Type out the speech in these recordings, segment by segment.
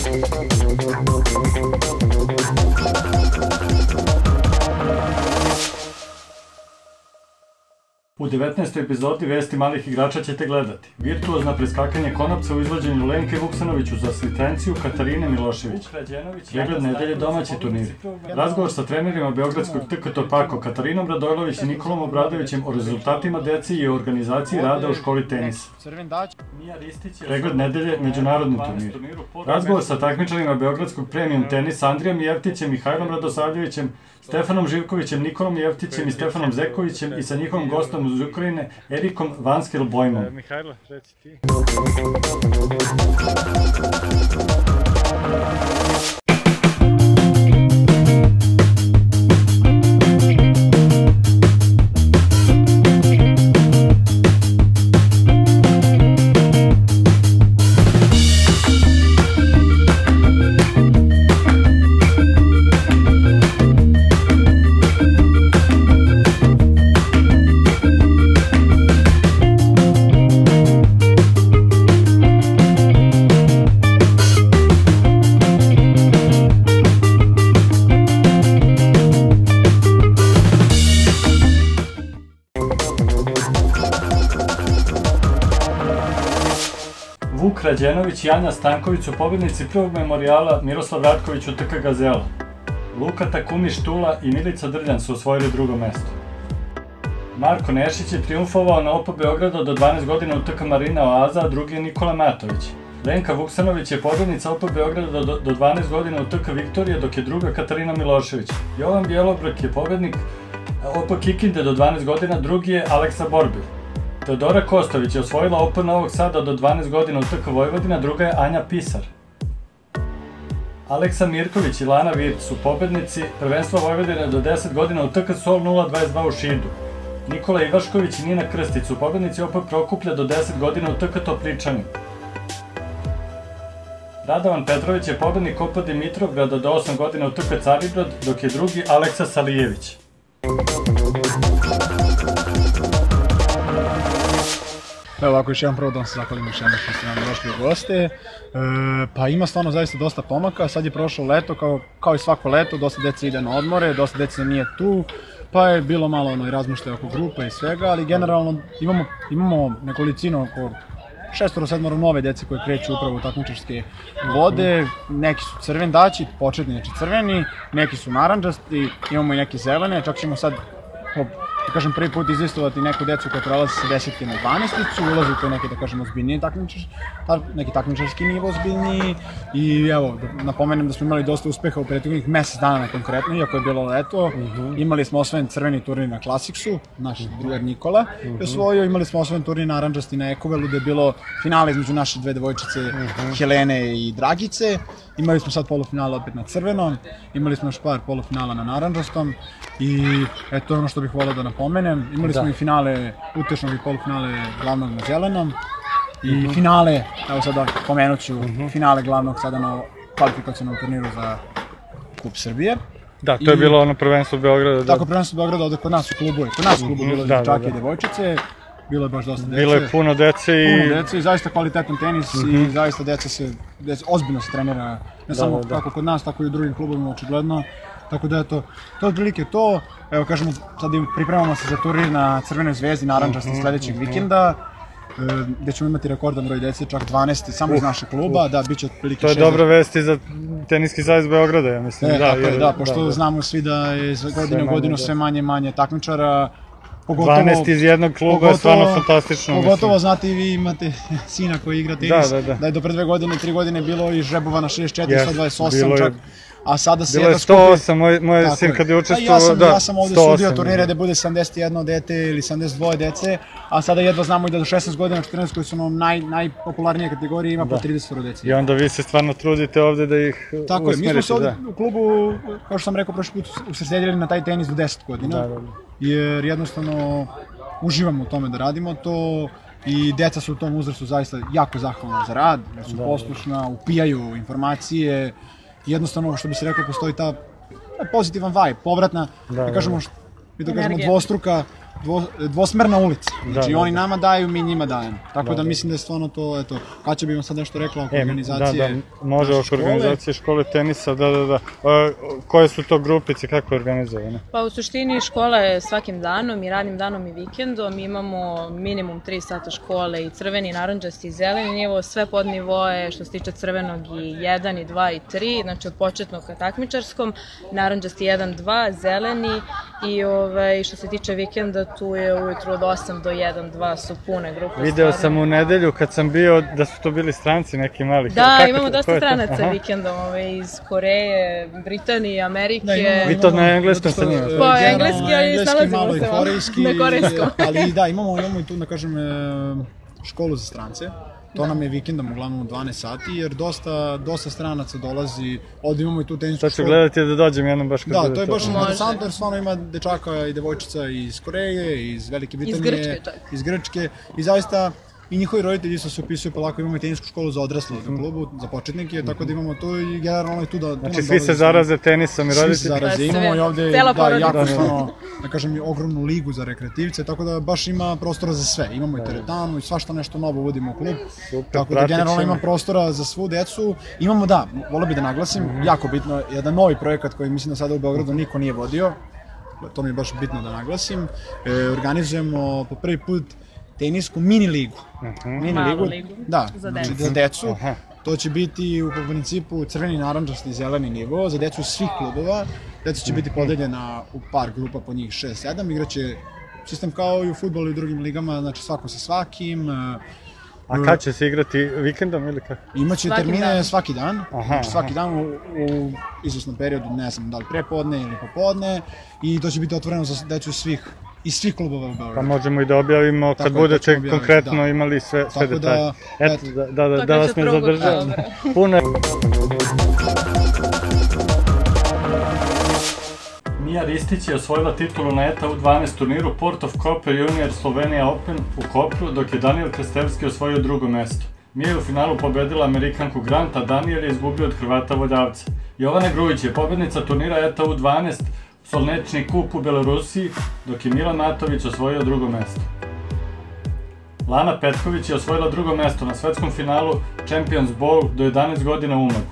U 19. epizodi Vesti malih igrača ćete gledati virtuozna preskakanje konopca u izvođenju Lenke Vuksanović uz asistenciju Katarine Milošević, pregled nedelje domaći turniri, razgovor sa trenerima Beogradskog TK Topako Katarinom Radojlović i Nikolom Obradovićem o rezultatima dece i o organizaciji rada u školi tenisa, pregled nedelje međunarodni turniri, razgovor sa takmičarima Beogradskog premium tenisa Andrijom Jevtićem, Mihajlom Radosavljevićem, Stefanom Živkovićem, Nikolom Jevtićem i Stefanom Zekovićem i sa njihovim gostom iz Ukrajine, Erikom Vanskel-Bojmom. Mihajlo, reci ti. Vuk Rađenović i Anja Stanković su pobednici prvog memorijala Miroslav Ratković u TK Gazela. Luka Takumi Štula i Milica Drljan su osvojili drugo mesto. Marko Nešić je triumfovao na OP Beograda do 12 godina u TK Marina Oaza, a drugi je Nikola Matović. Lenka Vuksanović je pobednica OP Beograda do 12 godina u TK Viktorije, dok je druga Katarina Milošević. Jovan Bjelobrak je pobednik OP Kikinde do 12 godina, drugi je Aleksa Borbil. Teodora Kostović je osvojila OP Novog Sada do 12 godina u TK Vojvodina, druga je Anja Pisar. Aleksa Mirković i Lana Virt su pobednici prvenstva Vojvodine do 10 godina u TK Sol 022 u Šidu. Nikola Ivašković i Nina Krstić su pobednici OP Prokuplja do 10 godina u TK Topličani. Radovan Petrović je pobednik OP Dimitrovgrada do 8 godina u TK Carigrad, dok je drugi Aleksa Salijević. Evo ovako, još jedan prvo da vam se zahvalim još jednom što ste nam došli u goste. Pa ima stvarno zaista dosta pomaka, sad je prošlo leto, kao i svako leto, dosta dece ide na odmore, dosta dece nije tu, pa je bilo malo i razmišljaja oko grupa i svega, ali generalno imamo nekolicino oko 6-7 nove dece koje kreću upravo u takmičarske vode, neki su crvendaći, početni, znači crveni, neki su narandžasti, imamo i neke zelene, čak ćemo sad da kažem prvi put izlistovati neku decu koja prelazi sa 10 na 12, ulazi u to neke, da kažem, ozbiljnije neki takmičarski nivo ozbiljniji i evo, da napomenem da smo imali dosta uspeha u prethodnih mesec dana konkretno, iako je bilo leto, imali smo osvojen crveni turnir na Classicsu, naš drugar Nikola je osvojio, imali smo osvojen turnir naranđasti na Ekovelu gde je bilo finale između naše dve devojčice Helene i Dragice, imali smo sad polufinale opet na crvenom, imali smo još par polufinala na naranđastom i eto ono što bih volio da napomenem, imali smo i finale utešnog i polufinale glavnog na zelenom i finale, evo sada pomenut ću, finale glavnog sada na kvalifikacionom turniru za Kup Srbije. Da, to je bilo ono prvenstvo Beograda. Tako, prvenstvo Beograda ovde kod nas u klubu bilo dečake i devojčice, bilo je baš dosta dece. Bilo je puno dece i zaista kvalitetan tenis i zaista deca ozbiljno se trenira, ne samo kako kod nas, tako i u drugim klubovima očigledno. Tako da je to otprilike to, evo kažemo, sad pripremamo se za turnir na Crvenoj zvezdi naranđasti sledećeg vikenda, gde ćemo imati rekordan broj dece, čak 12 samo iz našeg kluba, da, bit će otprilike 6. To je dobra vest i za Teniski savez Beograda, ja mislim. Da, pošto znamo svi da je iz godine u godinu sve manje takmičara. 12 iz jednog kluba je stvarno fantastično. Pogotovo, znate i vi imate sina koji igra tenis, da je do pre 2 godine, 3 godine bilo i žrebova na 64, 128 čak. A sada se bilo je 108, moj sin kad je učestvovao, da, 108. Ja sam ovde sudio turnire da bude 71 dete ili 72 dece, a sada jedva znamo i da do 16 godina, 14 koji su nam najpopularnije kategorije ima po 30 dece. I onda vi se stvarno trudite ovde da ih usmerite. Tako je, mi smo se ovde u klubu, kao što sam rekao prošli put, usredsredili na taj tenis do 10 godina, jer jednostavno uživamo u tome da radimo to i deca su u tom uzrastu zaista jako zahvalna za rad, jer su poslušna, upijaju informacije. Jednostavno, što bi se reklo, postoji ta pozitivan vibe, povratna, da kažemo dvostruka dvosmerna ulica. Znači da, oni da. nama daju, mi njima dajemo. Tako da da. mislim da je stvarno to, eto, Kaća bi vam sad nešto rekla oko organizacije može naše oko organizacije škole tenisa, da. Koje su to grupice, kako je organizovane? Pa u suštini škola je svakim danom i radnim danom i vikendom. Imamo minimum 3 sata škole i crveni, narandžasti i zeleni nivo, sve podnivoje što se tiče crvenog i 1, i 2, i 3, znači od početnog ka takmičarskom, narandžasti 1, 2, zeleni i što se tiče vikenda tu je ujutru od 8 do 1, 2 su pune grupe. Video sam u nedelju kad sam bio da su to bili stranci neki mali. Da, imamo dosta stranaca vikendom, iz Koreje, Britanije, Amerike. Vi to na engleskom se nije? Pa engleski, ali snalazimo malo se i korejski, na korejskom. ali da, imamo i tu, da kažem, školu za strance. To nam je vikendom uglavnom u 12 sati, jer dosta stranaca dolazi, ovdje imamo i tu tenisku školu. Sad ću gledati da dođem jednom baš kad bude to. Da, to je baš interesantno jer stvarno ima dečaka i devojčica iz Koreje, iz Velike Britanije, iz Grčke i zaista i njihovi roditelji se upisuju polako, imamo i tenisku školu za odrasle u klubu, za početnike, tako da imamo to i generalno i tu da... Znači svi se zaraze tenisom i roditelji? Svi se zaraze, imamo i ovdje jako stvarno, da kažem, ogromnu ligu za rekreativce, tako da baš ima prostora za sve. Imamo i teretanu i svašta nešto novo uvodimo u klub, tako da generalno ima prostora za svu decu. Imamo, da, volio bih da naglasim, jako bitno, jedan novi projekat koji mislim da sada u Beogradu niko nije vodio, to mi je baš bitno da naglasim, organizujemo po prvi put tenisku mini ligu. Malu ligu, da, za decu. To će biti u principu crveni, narandžasti i zeleni nivo, za decu svih klubova. Deca će biti podeljena u par grupa po njih 6-7, igraće sistem kao i u fudbalu i drugim ligama, znači svako sa svakim. A kad će se igrati, vikendom ili kako? Imaće termine svaki dan, znači svaki dan u izvesnom periodu, ne znam da li prepodne ili popodne, i to će biti otvoreno za decu iz svih klubova u Beogradu. Pa možemo i da objavimo kad budete konkretno imali sve detalje. Eto, da vas ne zadržavam. Puno. Mija Ristić je osvojila titulu na ETA U12 turniru Port of Copper Junior Slovenia Open u Kopru, dok je Daniel Krstevski osvojio drugo mesto. Mija je u finalu pobedila Amerikanku Grant, a Daniel je izgubio od Hrvata Voljavca. Jovana Grujić je pobednica turnira ETA U12 Solnečni kup u Belorusiji, dok je Milan Matović osvojio drugo mesto. Lana Petković je osvojila drugo mesto na svetskom finalu Champions Bowl do 11 godina u Umagu.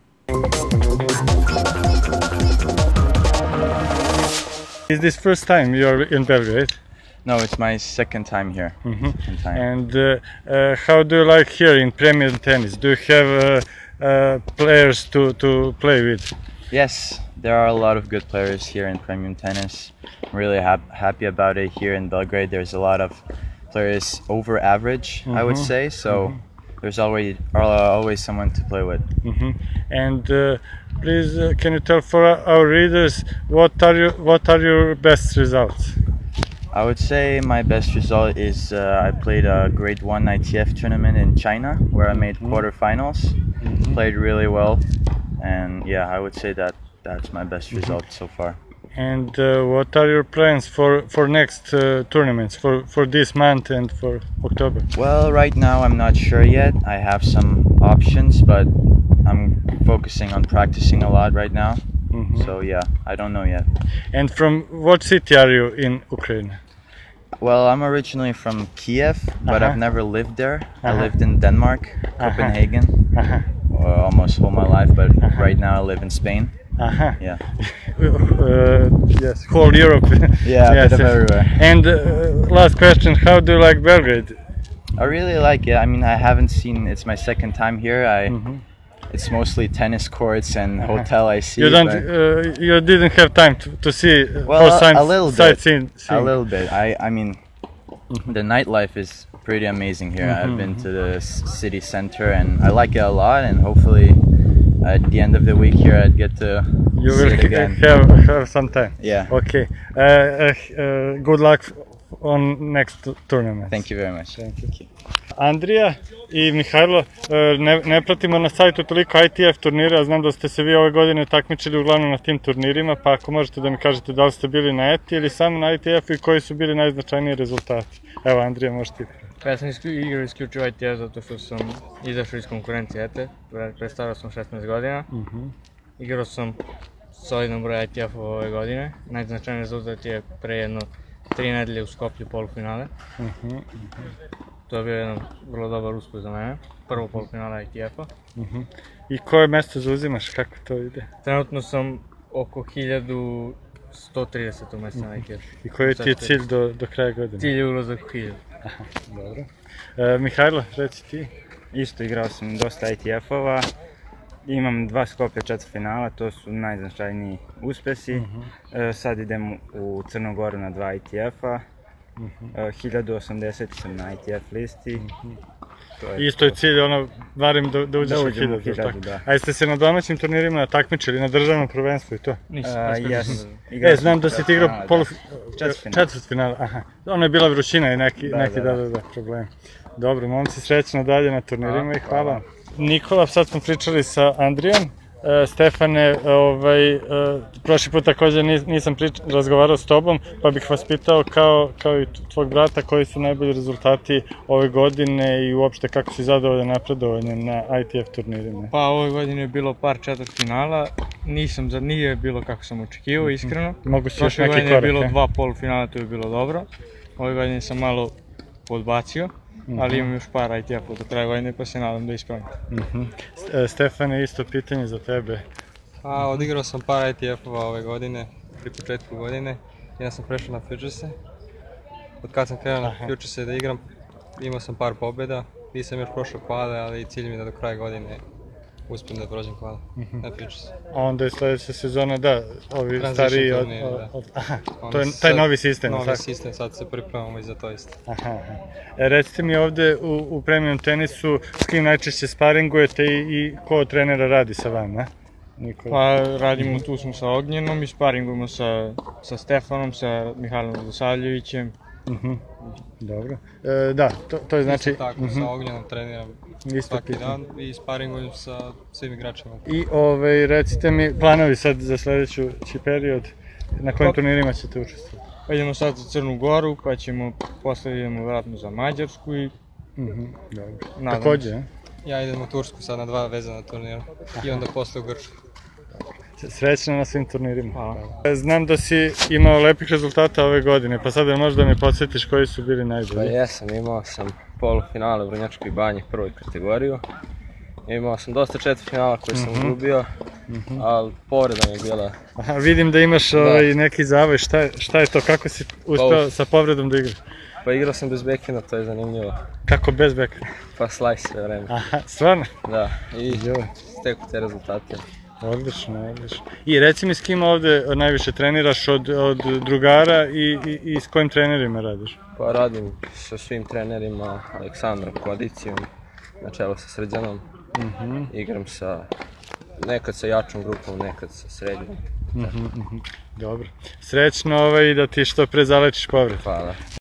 Is this first time you're in Belgrade? No, it's my second time here. And how do you like here in Premium Tennis? Do you have players to play with? Yes, there are a lot of good players here in Premium Tennis. I'm really happy about it. Here in Belgrade, there's a lot of players over average, I would say. So there's always someone to play with. And please, can you tell for our readers what are your best results? I would say my best result is I played a Grade 1 ITF tournament in China where I made quarterfinals. Played really well, and yeah, I would say that's my best result so far. And what are your plans for next tournaments, for this month and for October? Well, right now I'm not sure yet. I have some options, but I'm focusing on practicing a lot right now. So yeah, I don't know yet. And from what city are you in Ukraine? Well, I'm originally from Kiev, but I've never lived there. I lived in Denmark, Copenhagen, almost all my life, but right now I live in Spain. Yeah. Yes, whole Europe. Yeah, yes, a bit of everywhere. And last question, how do you like Belgrade? I really like it. I mean, I haven't seen, it's my second time here. It's mostly tennis courts and hotel I see. You didn't have time to see a little bit. Sightseeing. A little bit. I mean, the nightlife is pretty amazing here. I've been to the city center and I like it a lot, and hopefully at the end of the week here I'd get to see it again. You will have some time. Yeah. Okay. Good luck on next tournament. Thank you very much. Thank you. Andrija i Mihajlo, ne pratimo na sajtu toliko ITF turnira, znam da ste se vi ove godine takmičili uglavnom na tim turnirima, pa ako možete da mi kažete da li ste bili na ETI ili samo na ITF i koji su bili najznačajniji rezultati. Evo, Andrija, možeš ti. Pa ja sam igrao isključivo ITF zato što sam izašao iz konkurencije ETE, predstavljao sam 16 godina. Igrao sam solidan broj ITF-ova ove godine, najznačajniji rezultat je pre jedno 3 nedelje u Skoplju polufinale. To je bio jedan vrlo dobar uspeh za mene. Prvo polufinale ITF-a. I koje mesto zauzimaš, kako to ide? Trenutno sam oko 1130. mesta na ITF-u. I koji ti je cilj do kraja godine? Cilj je ulazak u 1000. Dobro. Mihajlo, reci ti. Isto igrao sam dosta ITF-ova. Imam 2 Skoplja četvrtfinala, to su najznačajniji uspesi. Sad idem u Crnu Goru na 2 ITF-a. 1080 sam na ITF listi. Isto je cilj, barem da uđeš u 1000, da. A jeste se na domaćim turnirima takmičili, na državnom prvenstvu i to? Nisam. Znam da si ti igrao četvrtfinala, aha. Ono je bila vrućina i neki problem. Dobro, momci, srećno dalje na turnirima i hvala. Nikola, sad smo pričali sa Andrijom. Stefane, prošli put također nisam razgovarao s tobom, pa bih vas pitao kao i tvog brata koji su najbolji rezultati ove godine i uopšte kako si zadovoljan napredovanjem na ITF turnirima? Pa ove godine je bilo par četvrtfinala, nije bilo kako sam očekivao, iskreno. Prošle godine je bilo 2 polufinala, to je bilo dobro. Ove godine sam malo podbacio, ali imam još par ITF-a do kraja godine pa se nadam da ispravim. Stefane, isto pitanje za tebe. Odigrao sam par ITF-ova ove godine, pri početku godine, ja sam prešao na Futures-e. Od kad sam krenuo na Futures-e da igram, imao sam par pobjeda, nisam još prošao kvale, ali cilj mi je da do kraja godine uspijem da prođem kvale na Futures-e. A onda je sljedeća sezona, da, ovi stariji to je taj novi sistem. Novi sistem, sad se pripremamo i za to isto. Recite mi ovdje u premium tenisu s kim najčešće sparingujete i ko od trenera radi sa vama? Pa radimo, tu smo sa Ognjenom i sparingujemo sa Stefanom, sa Mihajlom Radosavljevićem. Dobro. Da, to je znači... Isto tako, sa Ognjenom treniram svaki dan i sparingujem sa svim igračima. I recite mi planovi sad za sljedeći period, na kojim turnirima ćete učestvovati? Pa idemo sad za Crnu Goru, pa ćemo posle idemo vratno za Mađarsku i... Dobro. Također, ja idem u Tursku sad na 2 vezana turnira i onda posle u Grčku. Srećno na svim turnirima. Znam da si imao lepih rezultata ove godine, pa sad možda me podsjetiš koji su bili najbolji? Pa jesam, imao sam polufinale u Vrnjačkoj banji prvoj kategoriju. Imao sam dosta četvrtfinala koje sam izgubio, ali povreda mi je bila. Vidim da imaš neki zavoj, šta je to, kako si uspeo sa povredom da igraš? Pa igrao sam bez bekenda, to je zanimljivo. Kako bez bekenda? Pa slice sve vreme. Aha, stvarno? Da, i steku te rezultate. Odlično. I reci mi s kim ovdje najviše treniraš od drugara i s kojim trenerima radiš? Pa radim sa svim trenerima, Aleksandrom Kladicijom, na čelu sa Srđanom. Igram nekad sa jačom grupom, nekad sa srednjom. Dobro. Srećno i da ti što pre zalečiš povred. Hvala.